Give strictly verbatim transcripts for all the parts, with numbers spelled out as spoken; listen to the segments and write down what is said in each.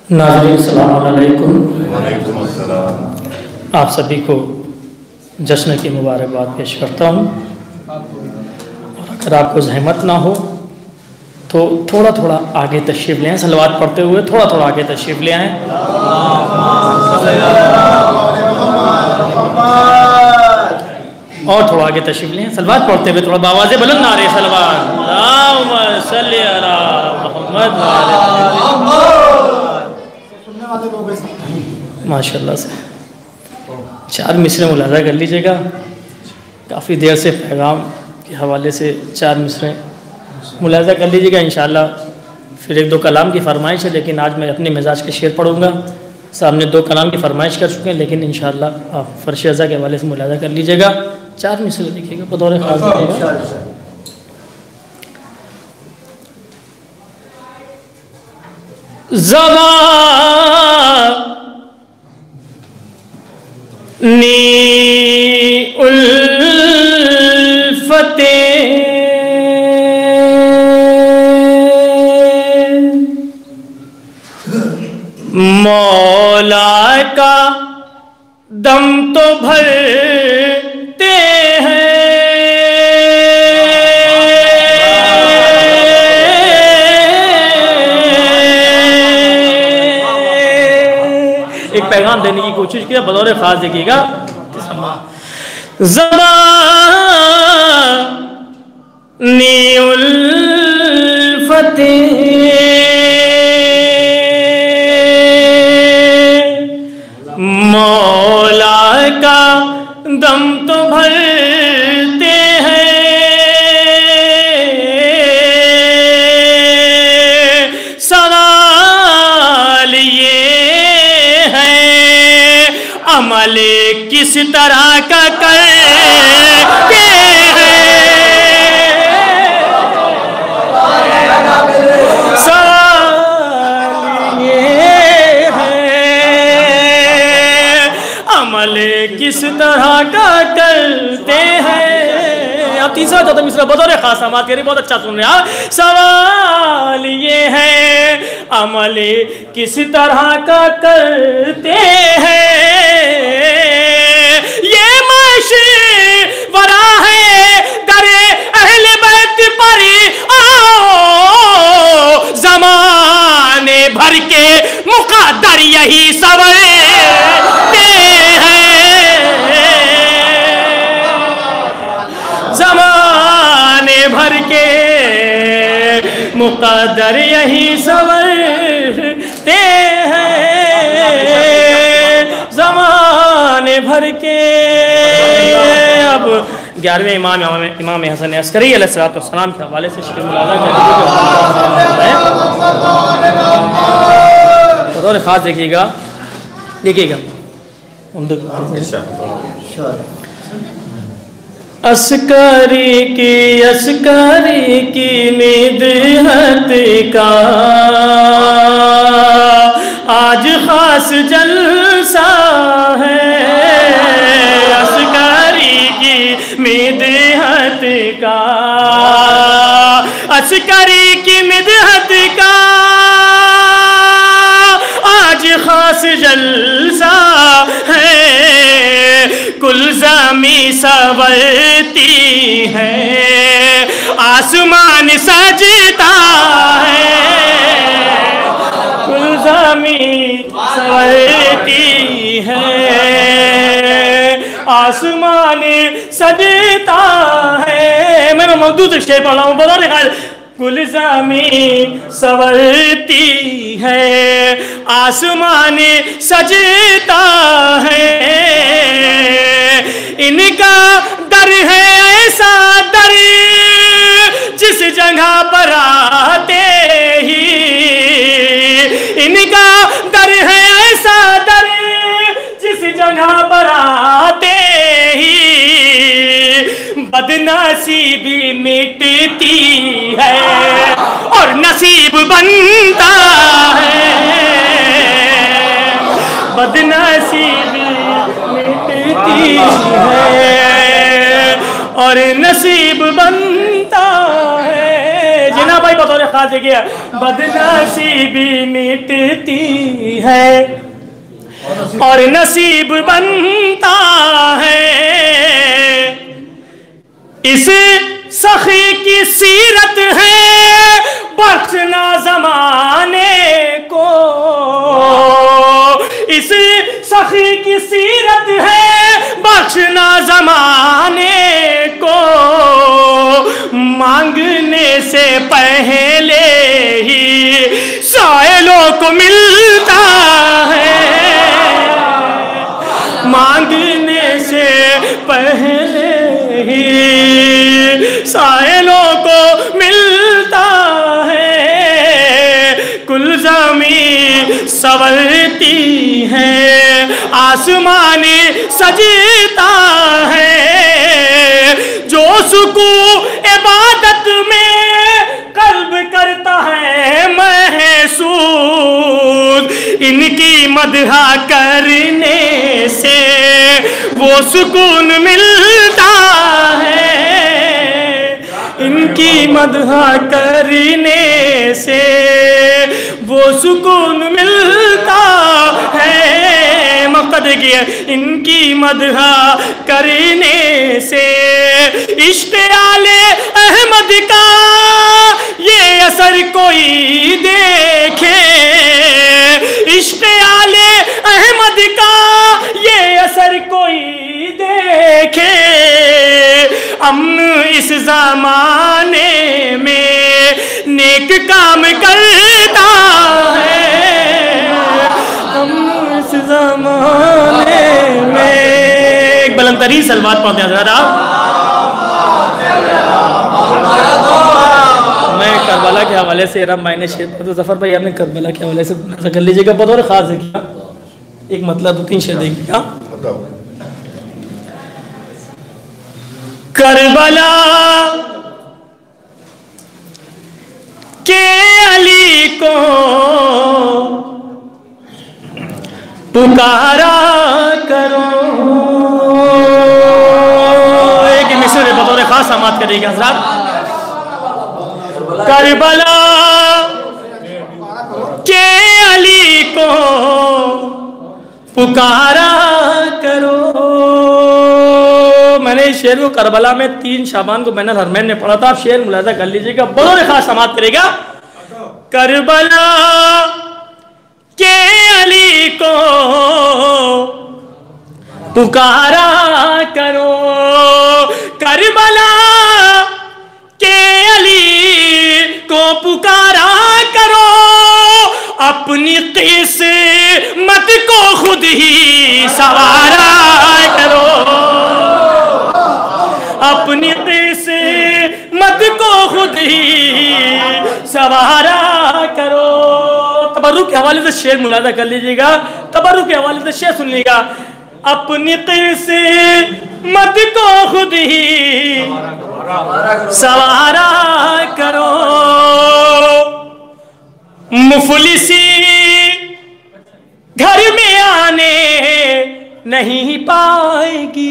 नाज़रीन अस्सलामु अलैकुम। वालेकुम अस्सलाम। आप सभी को जश्न की मुबारकबाद पेश करता हूँ। और अगर आपको ज़हमत ना हो तो थोड़ा थोड़ा आगे तशरीफ़ ले आएँ, सलवात पढ़ते हुए थोड़ा थोड़ा आगे तशरीफ़ ले आएँ। और थोड़ा आगे तशरीफ़ ले आएँ, सलवात पढ़ते हुए थोड़ा बावाज़े बुलंद नारे सलवात। अल्लाहुम्मा सल्ली अला मुहम्मद व अला माशाअल्लाह से चार मिसरे मुलाज़ा कर लीजिएगा। काफ़ी देर से पैगाम के हवाले से चार मिसरे मुलाज़ा कर लीजिएगा। इंशाअल्लाह फिर एक दो कलाम की फरमाइश है, लेकिन आज मैं अपने मिजाज के शेर पढ़ूँगा। सामने दो कलाम की फरमाइश कर चुके हैं, लेकिन इंशाअल्लाह आप फर्श अज़ा के हवाले से मुलाज़ा कर लीजिएगा। चार मिसरे लिखिएगा, बतौर ख़ास लिखिएगा। ज़बानी उल्फ़ते मौला का दम तो भरते हैं, एक पैगाम देने की कोशिश किया, बतौर खास देखिएगा। ज़बानी उल्फ़ते मौला का दम तो भरते हैं, सवाल ये है अमल किस तरह का करते हैं, सवाल ये अमल किस तरह का करते हैं। अब तीसरा चौथा मिसरा बतौर खास समात करिए, बहुत अच्छा सुन रहे हैं। सवाल ये है अमल किस तरह का करते हैं, ये मशवरा है दरे अहले बैत पर आओ, ज़माने भर के मुक़द्दर यही सवरते भर के मुक़द्दर यही सवरते हैं, ज़माने भर के। अब ग्यारहवें इमाम इमाम हसन अस्करी अलैहिस्सलाम के हवाले से शेर मुलाज़ा कर बतौर खास देखिएगा, देखिएगा। अस्करी की अस्करी की मिदहत का आज खास जलसा है, अस्करी की मिदहत का, अस्करी की मिदहत का आज खास जलसा है, कुल ज़मी सवरती है, आसमान सजता है, कुल ज़मी सवरती है, आसमान सजता है। मैं मैं मौजूद शेर पढ़ रहा हूँ, बता रहे कुल ज़मीन सवरती है, आसमान सजता है, इनका दर है ऐसा दर जिस जगह पर आते ही, इनका दर है ऐसा दर जिस जगह पर आते ही बदनसीबी मिटती है और नसीब बनता है, बदनसीबी मिटती है और नसीब बनता है। जनाब بھائی بطور خاص دیکھیے بدنصیبی مٹتی ہے اور نصیب بنتا ہے، اس سخی کی سیرت ہے بخشنا زمانے کو، اس سخی کی سیرت ہے بخشنا زمانے کو، مانگنے سے پہلے ہی سائلوں کو ملتا ہے، مانگنے سے پہلے ہی سائلوں کو ملتا ہے، کل زمین سنورتی ہے آسمانی سجتا ہے، جو سکون عبادت میں قلب کرتا ہے محسوس، ان کی مدح کرنے سے وہ سکون ملتا ہے، ان کی مدح کرنے سے وہ سکون ملتا ہے، مقصد ہے ان کی مدح کرنے سے عشق آل احمد کا یہ اثر کوئی دیکھے، عشق آل احمد کا یہ اثر کوئی دیکھے، امن اس زمانے میں نیک کام کرتا ہے، امن اس زمانے میں ایک بلند ترین سلوات پڑھتے ہیں حضرات آپ۔ میں کربلا کے حوالے سے رب مائنے شیر پڑھتا ہوں، ظفر بھائی آپ نے کربلا کے حوالے سے کر لیجئے گا، بطور خاص ہے کیا ایک مطلب دو تین شیر دیکھئے گا۔ کربلا کے علی کو پکارا کرو، ایک مصر بطور خاص سماعت کرے گا حضرات۔ کربلا کے علی کو پکارا کرو، میں نے اس شعر کو کربلا میں تین شعبان کو بین الحرمین نے پڑھا تھا، آپ شعر ملاحظہ کر لیجئے گا، بطور خاص سماعت کرے گا۔ کربلا کے علی کو پکارا کرو، کربلا کے علی کو پکارا کرو، اپنی قسمت کو خود ہی سوارا کرو، اپنی قسمت کو خود ہی سوارا کرو۔ تبرک کے حوالے سے شعر ملاحظہ کر لیجئے گا، تبرک کے حوالے سے شعر سن لیجئے گا، اپنی قسمت کو خود ہی سوارا کرو، مفلسی گھر میں آنے نہیں پائے گی،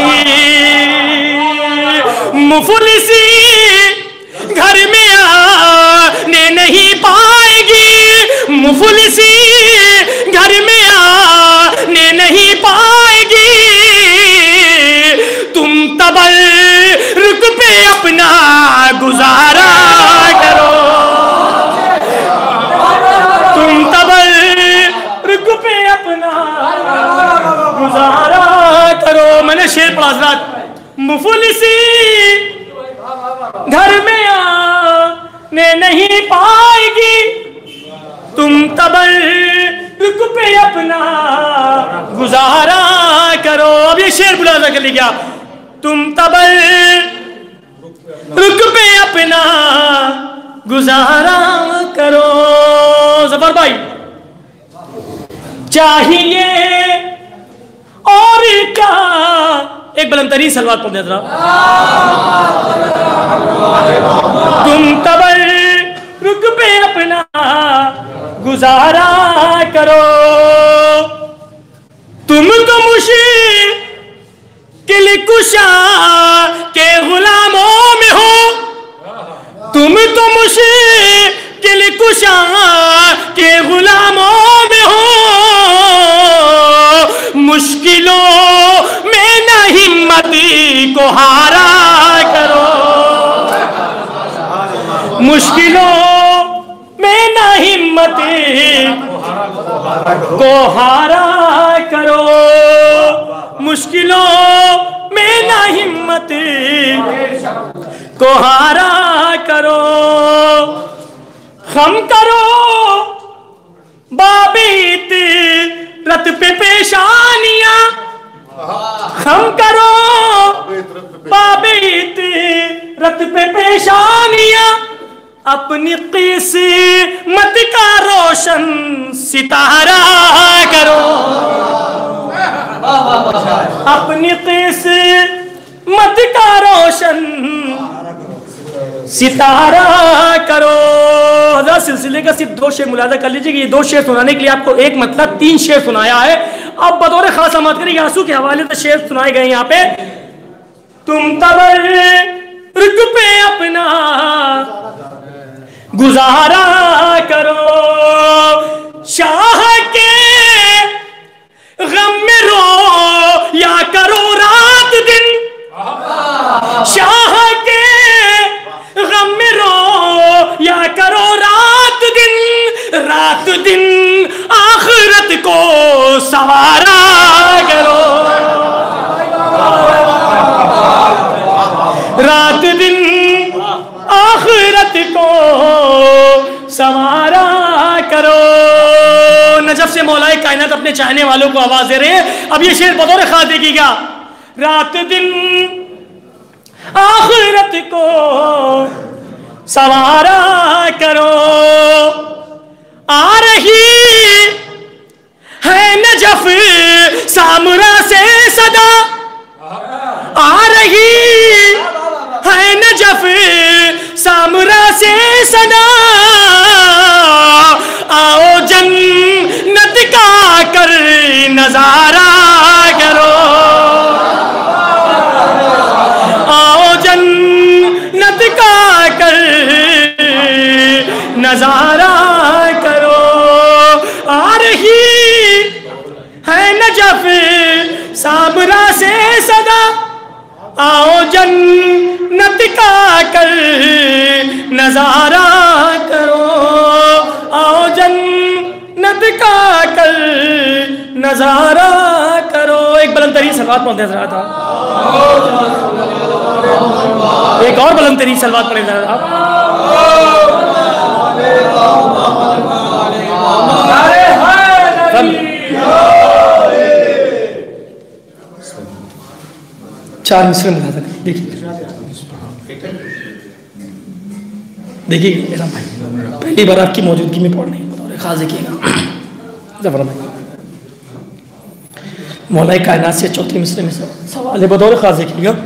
مفلسی گھر میں آنے نہیں پائے گی، مفلسی گھر میں آنے نہیں پائے گی، تم تبرک پہ اپنا گزارا کرو، تم تبرک پہ اپنا گزارا کرو۔ میں نے شعر پڑھا حضرات، مفلسی گھر میں آنے نہیں پائے گی، تم تبرک پہ اپنا گزارا کرو۔ اب یہ شعر ملاحظہ کر لیا، تم تبرک پہ اپنا گزارا کرو۔ ظفر بھائی چاہیے اور کیا، ایک بلند ترین سلوات پڑھ دیں ذرا، تم تبرک پہ اپنا گزارا کرو، تم تو مشکل کشا کے غلاموں میں ہو، تم تو مشکل کشا کے غلاموں میں ہو، مشکلوں میں نہ ہمتی کو ہارا کرو، مشکلوں میں نہ ہمتی کو ہارا کرو، مشکلوں میں نہ ہمت کو ہارا کرو، خم کرو بابیت رت پہ پیشانیاں، خم کرو بابیت رت پہ پیشانیاں، اپنی قسمت کا روشن ستارہ کرو، اپنی قسمت کا روشن ستارہ کرو۔ حضرت سلسلے کا صرف دو شعر ملاحظہ کر لیجئے کہ یہ دو شعر سنانے کے لیے آپ کو ایک مطلب تین شعر سنایا ہے۔ اب بطور خاص سماعت کریں، یاسو کے حوالے سے شعر سنائے گئے یہاں پہ، تم تبرک پہ اپنا گزارا کرو، شاہ کے غم میں رو یا کرو رات دن، شاہ کے غم میں رو یا کرو رات دن، رات دن آخرت کو سوارا کرو، رات دن آخرت کو سوارا کرو۔ نجف سے مولا کائنات اپنے چاہنے والوں کو آواز دے رہے ہیں۔ اب یہ شعر بطور خاص دیکھیے گا، رات دن آخرت کو سوارا کرو، آ رہی ہے نجف سامرا سے صدا، آ رہی ہے نجف سامرا سے صدا، آؤ جنت کا کر نظارہ کرو، آؤ جنت کا کر نظارہ کرو، آ رہی ہے نجف سامرا سے صدا، آؤ جنت کا کر نظارہ کرو، آؤ جنت کا کر نظارہ کرو۔ ایک بلند ترین سلوات پڑھتے حضرات تھا، ایک اور بلند ترین سلوات پڑھتے حضرات تھا، چار مصرے ملاحظہ کریں، دیکھیے دیکھیے میرا بھائی پہلی بار آپ کی موجودگی میں پڑھنے بطور خاص دیکھیے گا، زبر بھائی مولا کائنات سے چوتھے مصرے میں سوال ہے، بطور خاص دیکھیے گا،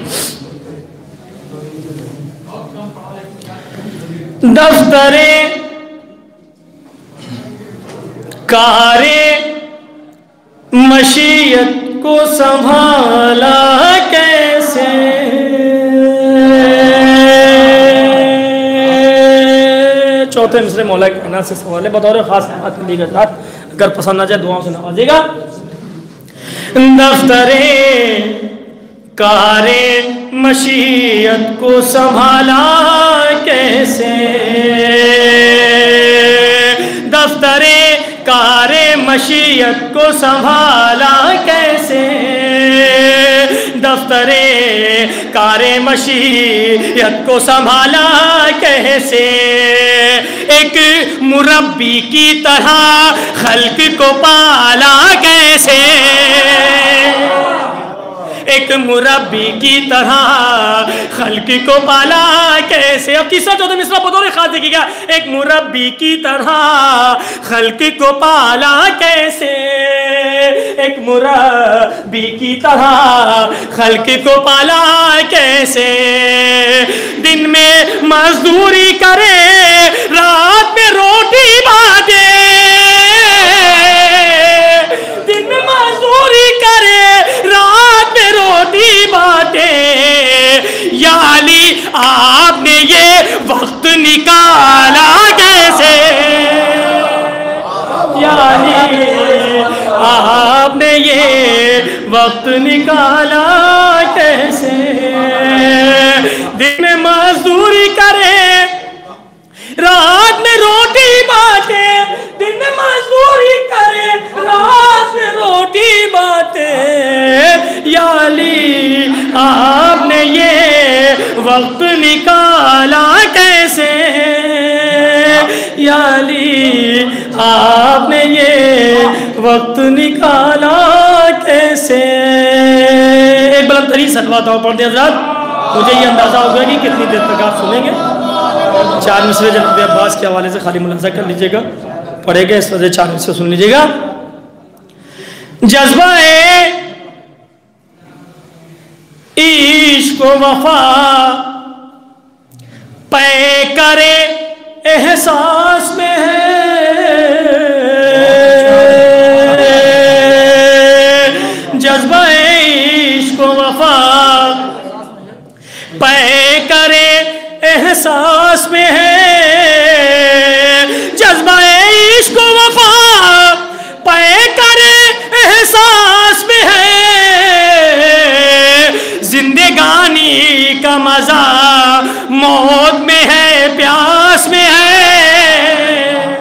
دفتر کار مشیت کو سنبھالا کیسے، چوتھے مصرے مولا کائنات سے سوال ہے، بطور خاص سماعت کے لیے اگر پسند آ جائے دعاؤں سے نوازے گا۔ دفتر کار مشیت کو سنبھالا کیسے، دفتر کار مشیت کو سنبھالا کیسے، دفتر کار مشیت کو سنبھالا کیسے، ایک مربی کی طرح خلق کو پالا کیسے، ایک مربی کی طرح خلق کو پالا کیسے۔ اب تیسرا چوتھا مصرع بطور خاص دیکھیے گا، ایک مربی کی طرح خلق کو پالا کیسے، ایک مربی کی طرح خلق کو پالا کیسے، دن میں مزدوری کرے رات میں روٹی باندھے، دن میں مزدوری کرے رات میں روٹی باندھے، یا علی آپ نے یہ یعنی آپ نے یہ وقت نکالا کیسے؟ دن میں مزدوری کرے رات میں روٹی باتے، دن میں مزدوری کرے رات میں روٹی باتے، یا علی آپ نے یہ وقت نکالا کیسے؟ یا علی آپ نے یہ وقت نکالا کیسے؟ ایک بلند ترین صلوات اور پڑھ دیں حضرات، مجھے یہ اندازہ ہوگا کہ کتنی دیر تک آپ سنیں گے۔ چار مصرے جناب عباس کے حوالے سے خالی ملاحظہ کر لیجئے گا، پڑھے گا اس وجہ چار مصرے سن لیجئے گا۔ جذبہ عشق و وفا پے کرے احساس میں ہے، جذبہ عشق و وفا پے کرے احساس میں ہے، جذبہ عشق و وفا پے کرے احساس میں ہے، زندگانی کا مزہ موت میں ہے پیاس میں ہے،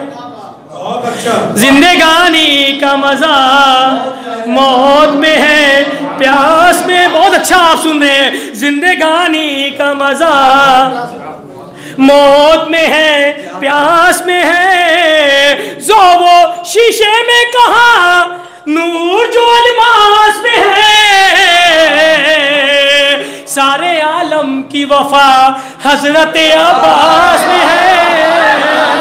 زندگانی کا مزہ موت میں ہے پیاس میں۔ بہت اچھا آپ سن رہے ہیں، زندگانی کا مزہ موت میں ہے پیاس میں ہے، زو وہ شیشے میں کہاں نور جو الماس میں ہے، سارے عالم کی وفا حضرت عباس میں ہے،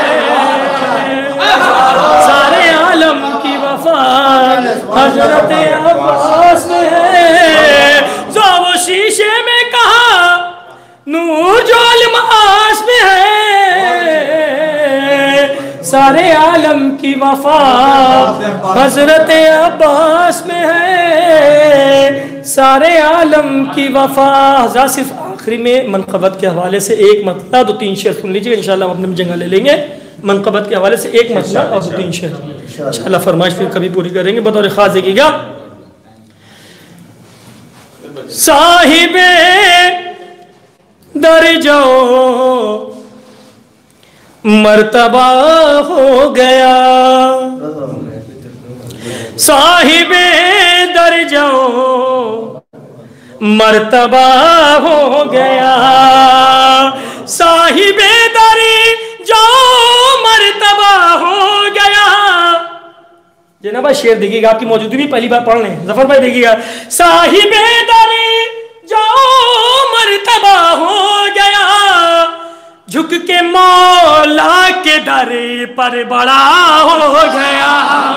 سارے عالم کی وفا حضرت عباس میں ہے، جو وہ شیشے میں کہا نور جو الماس میں ہے، سارے عالم کی وفا حضرت عباس میں ہے، سارے عالم کی وفا۔ حضرات صرف آخری میں منقبت کے حوالے سے ایک مطلب دو تین شعر سن لیجئے، انشاءاللہ ہم اپنے جگہ لے لیں گے۔ منقبت کے حوالے سے ایک مطلب اور دو تین شعر انشاءاللہ فرمائش پھر کبھی پوری کریں گے۔ بطور خاص دیکھیے گا، صاحب در جاؤ مرتبہ ہو گیا، صاحب در جاؤ مرتبہ ہو گیا، صاحب در جاؤ مرتبہ ہو گیا۔ جناب بھائی شعر دیکھیے گا، آپ کی موجودگی بھی پہلی بار پڑھ لیں، ظفر بھائی دیکھیے گا، صاحب در جاؤ مرتبہ ہو گیا، جھک کے مولا کے در پر بڑا ہو گیا،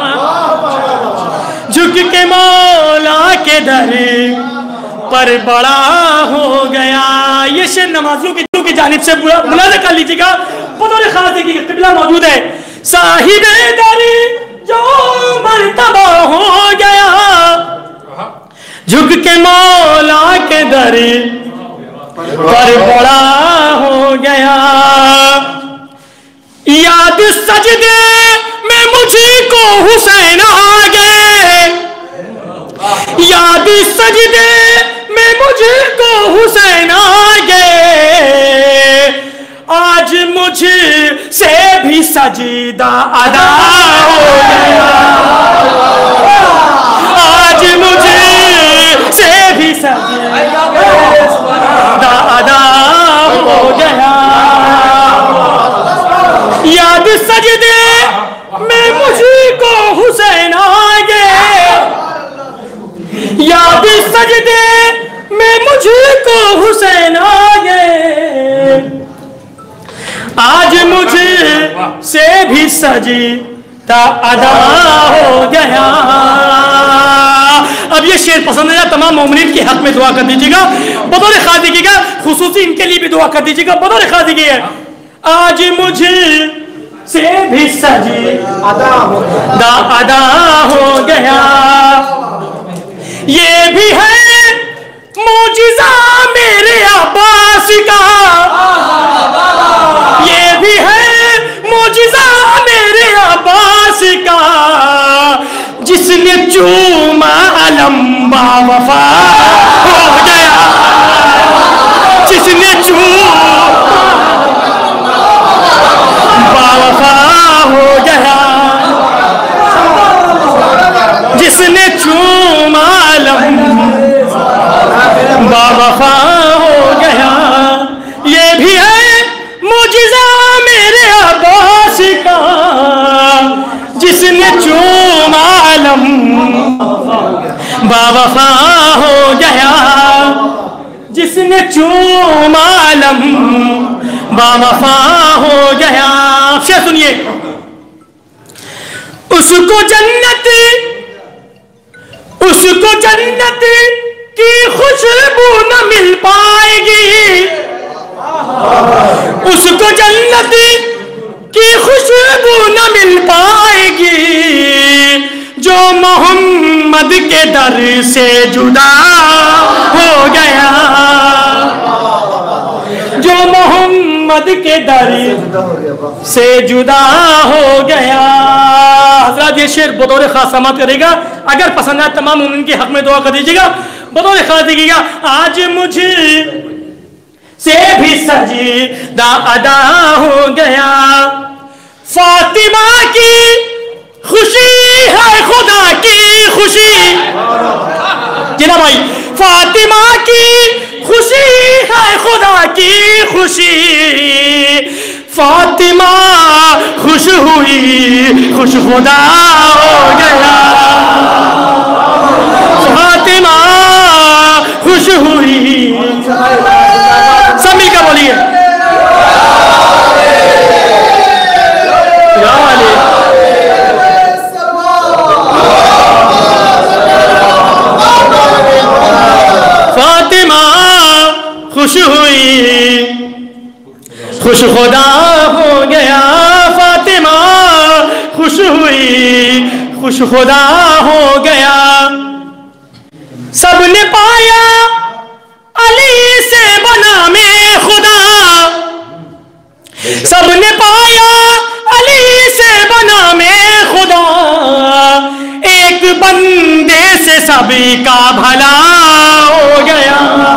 جھک کے مولا کے در پر بڑا ہو گیا۔ یہ شعر نمازیوں کی جانب سے ملاحظہ کر لیجیے گا، بطور خاص دیکھیے گا، قبلہ موجود ہے، صاحب در جو مرتبہ ہو گیا، جھک کے مولا کے در پر بڑا ہو گیا، یاد سجدے میں مجھے کو حسین آگے، یاد سجدے میں مجھے کو حسین آگے، آج مجھ سے بھی سجدہ ادا ہو گیا، آج مجھ سے بھی سجدہ ادا ہو گیا، یاد سجدے میں مجھے کو حسین آگے، یاد سجدے میں مجھے کو حسین آگے، آج مجھ سے بھی سجدہ ادا ہو گیا۔ اب یہ شعر پسند ہے تمام مومنین کے حق میں دعا کر دیجیے گا، بطور خاص دیکھیے گا، خصوصی ان کے لیے بھی دعا کر دیجیے گا، بطور خاص دیکھیے گا، آج مجھ سے بھی سجدہ ادا ہو گیا، یہ بھی ہے معجزہ میرے عباس کا، یہ بھی ہے معجزہ میرے عباس کا، جس نے چوما لمبا وفا ہو گیا جس نے چوما وفا ہو گیا جس نے چوما لمبا وفا ہو گیا یہ بھی ہے معجزہ میرے عباس کا جس نے چوما لمبا وفا ہو گیا جس نے چوما لمبا وفا ہو گیا شعر سنیے اس کو جنت اس کو جنت کی خوشبو نہ مل پائے گی اس کو جنت کی خوشبو نہ مل پائے گی جو محمد کے در سے جدا ہو گیا جو محمد کے در سے جدا ہو گیا حضرات یہ شعر بطور خاص سماعت کرے گا اگر پسند آئے تمام مومنین کے حق میں دعا کر دیجیے گا بطور خاص دیکھیے گا آج مجھے سے بھی سجدہ ادا ہو گیا فاطمہ کی خوشی ہے خدا کی خوشی جناب بھائی فاطمہ کی خوشی ہے خدا کی خوشی فاطمہ خوش ہوئی خوش خدا ہو گیا فاطمہ خوش ہوئی سب مل کر بولیے فاطمہ خوش ہوئی خوش خدا ہو گیا فاطمہ خوش ہوئی خوش خدا ہو گیا سب نے پایا علی سے بنا میں خدا سب نے پایا علی سے بنا میں خدا ایک بندے سے سبھی کا بھلا ہو گیا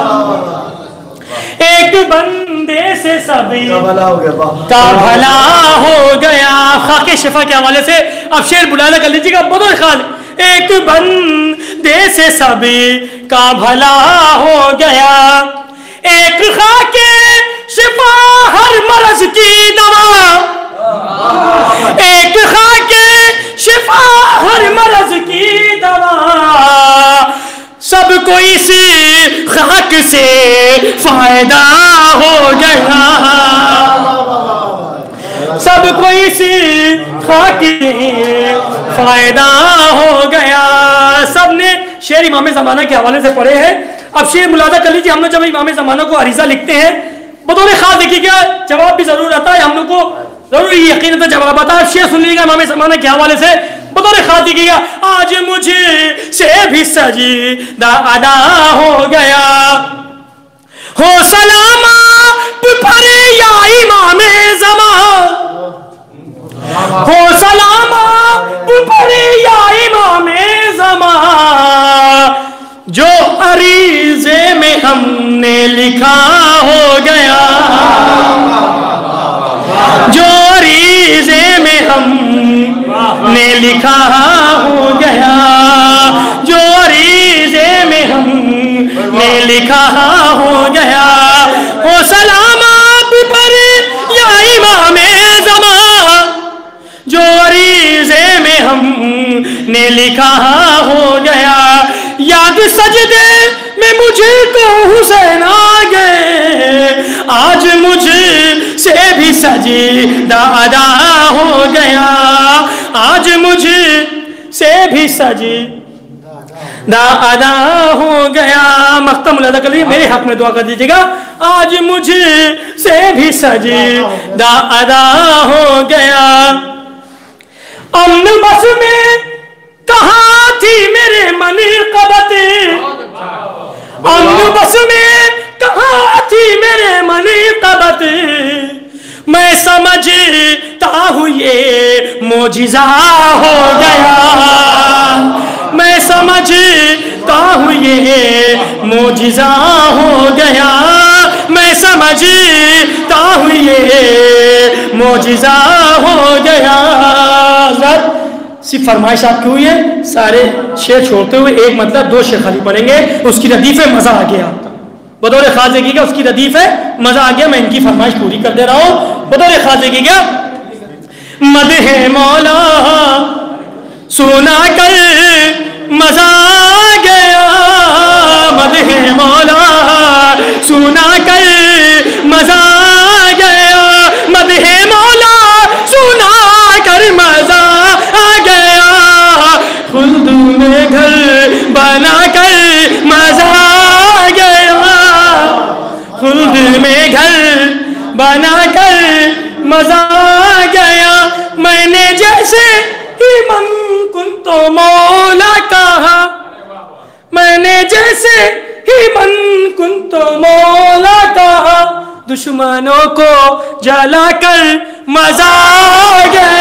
ایک بندے سے سبھی کا بھلا ہو گیا خاک شفا کے حوالے سے اب شعر بلانا کر لیجیے گا بطور خال ایک بندے سے سبھی کا بھلا ہو گیا ایک خاک شفا ہر مرض کی دوا ایک خاک شفا ہر مرض کی دوا سب کو اسی خاک سے فائدہ ہو گیا سب کو اسی خاک فائدہ ہو گیا سب نے شعر امام زمانہ کے حوالے سے پڑھے ہیں اب شعر ملاحظہ کر لیجیے ہم لوگ جب امام زمانہ کو عریضہ لکھتے ہیں بطور خاص دیکھیے گا جواب بھی ضرور آتا ہے ہم لوگ کو ضرور یقین تو جواب آتا ہے شعر سن لیجیے گا امام زمانہ کے حوالے سے بطور خاص دیکھیے گا آج مجھے سے بھی سجدہ ادا ہو گیا ہو سلامہ پر یا امام زمان ہو سلامہ پر یا امام زمان جو عریضے میں ہم نے لکھا ہو گیا جو عریضے میں ہم نے لکھا ہو گیا جو عریضے میں ہم نے لکھا ہو گیا ہو سلام آپ پر یا امام زمان جو عریضے میں ہم نے لکھا ہو گیا یاد سجدے میں مجھے کو حسین آ گئے آج مجھے سے بھی سجدہ ادا ہو گیا آج مجھے سے بھی سجدہ ادا ہو گیا مختم ادا کر لیجیے میرے حق میں دعا کر دیجیے گا آج مجھے سے بھی سجدہ ادا ہو گیا امن بس میں کہاں تھی میرے منقبت امن بس میں کہاں تھی میرے منقبت میں سمجھتا ہوں یہ معجزہ ہو گیا سمجھتا ہوں یہ معجزہ ہو گیا، میں سمجھتا ہوں یہ معجزہ ہو گیا۔ صرف فرمائش آپ کی ہوئی ہے، سارے شعر چھوڑتے ہوئے ایک مطلب دو شعر خالی پڑھیں گے، اس کی ردیف ہے مزہ آ گیا، بطور خواجگی کا اس کی ردیف ہے مزہ آ گیا، میں ان کی فرمائش پوری کر دے رہا ہوں بطور خواجگی کا۔ مدح مولا سنا کر مزہ آ گیا، مدح مولا سنا کر مزہ آ گیا، مدح مولا سنا کر مزہ آ گیا، خلد میں گھر بنا کر مزہ آ گیا، خلد میں گھر بنا کر مزہ آ گیا، میں نے جیسے ہی من کن تو مولا کہا، میں نے جیسے ہی من کن تو مولا کہا، دشمنوں کو جلا کر مزہ آ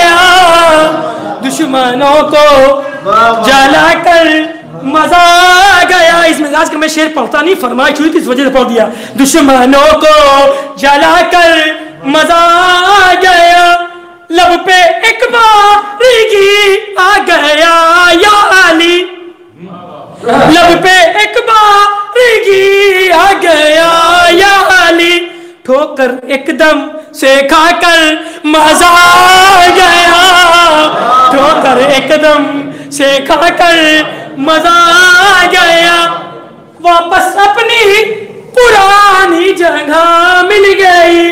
گیا، دشمنوں کو جلا کر مزہ آ گیا۔ اس مزاج کا میں شعر پڑھتا نہیں، فرمائش ہوئی تھی اس وجہ سے پڑھ دیا۔ دشمنوں کو جلا کر مزہ آ گیا، لب پہ ایک بارگی آ گیا یا علی، لب پہ ایک بارگی آ گیا یا علی، ٹھوکر ایک دم سے کھا کر مزہ آ گیا، ٹھوکر ایک دم سے کھا کر مزہ آ گیا، واپس اپنی پرانی جگہ مل گئی،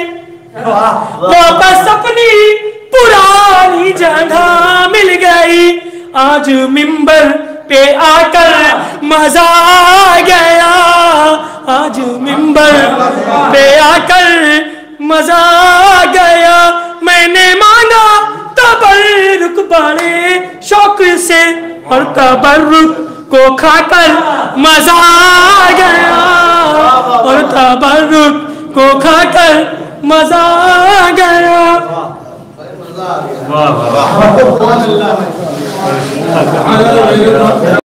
واپس اپنی پرانی جگہ مل گئی، آج ممبر پہ آ کر مزہ آ گیا، آج ممبر پہ آ کر مزہ آ گیا، میں نے مانگا تبرک بڑے شوق سے اور تبرک کو کھا کر مزہ آ گیا، اور تبرک کو کھا کر مزہ آ گیا۔ واہ واہ